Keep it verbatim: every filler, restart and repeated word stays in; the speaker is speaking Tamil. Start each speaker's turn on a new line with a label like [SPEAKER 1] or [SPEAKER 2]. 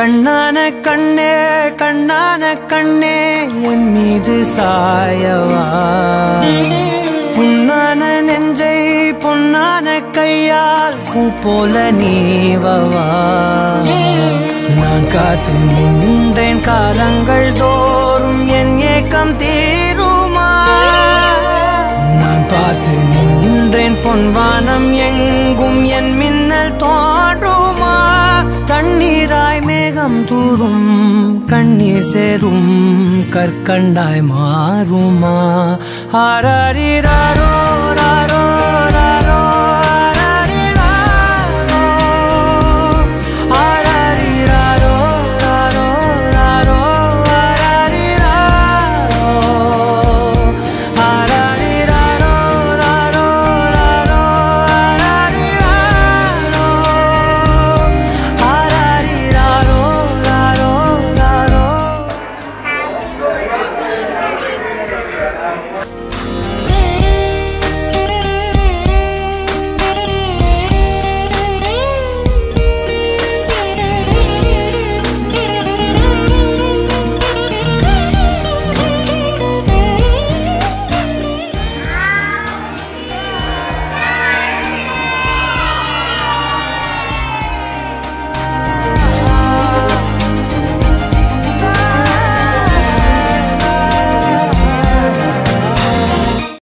[SPEAKER 1] கண்ணான கண்ணே கண்ணான கண்ணே என் மீது சாயவா புண்ணான நெஞ்சை பொன்னான கையால் பூ போல நீவவா நான் காத்து நின்றேன் காலங்கள் தோறும் என் ஏக்கம் தீருமா நான் பார்த்து நின்றேன் பொன்வானம் எங்கும் என் மின்னல் தோன்றுமா தண்ணீராய் மேகம் தூரும் கண்ணீர் சேரும் கற்கண்டாய் மாறுமா ஆராரிராரோ